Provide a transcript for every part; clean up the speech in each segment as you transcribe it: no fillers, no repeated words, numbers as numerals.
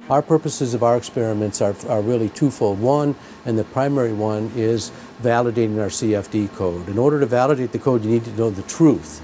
Our purposes of our experiments are really twofold. One, and the primary one, is validating our CFD code. In order to validate the code, you need to know the truth.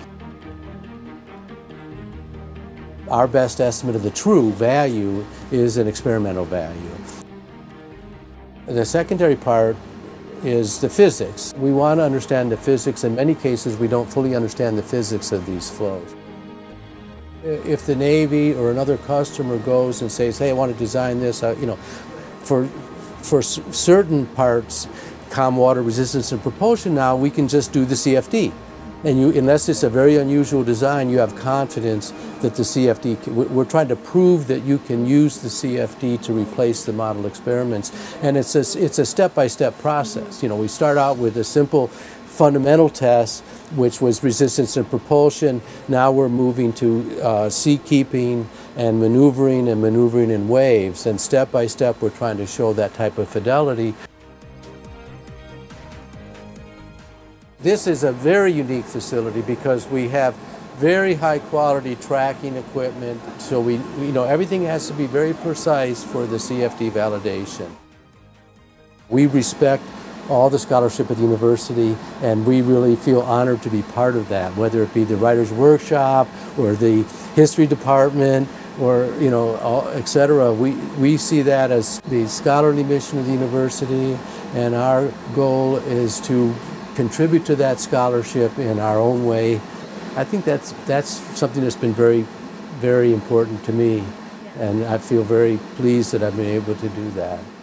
Our best estimate of the true value is an experimental value. The secondary part is the physics. We want to understand the physics. In many cases, we don't fully understand the physics of these flows. If the Navy or another customer goes and says, hey, I want to design this, for certain parts, calm water resistance and propulsion, now we can just do the CFD. And unless it's a very unusual design, you have confidence that the CFD, we're trying to prove that you can use the CFD to replace the model experiments. And it's a step-by-step process. We start out with a simple fundamental test, which was resistance and propulsion. Now we're moving to sea keeping and maneuvering in waves. And step by step, we're trying to show that type of fidelity. This is a very unique facility because we have very high quality tracking equipment. So everything has to be very precise for the CFD validation. We respect all the scholarship at the university, and we really feel honored to be part of that, whether it be the Writers' Workshop or the History Department or, et cetera. We see that as the scholarly mission of the university, and our goal is to contribute to that scholarship in our own way. I think that's something that's been very, very important to me, and I feel very pleased that I've been able to do that.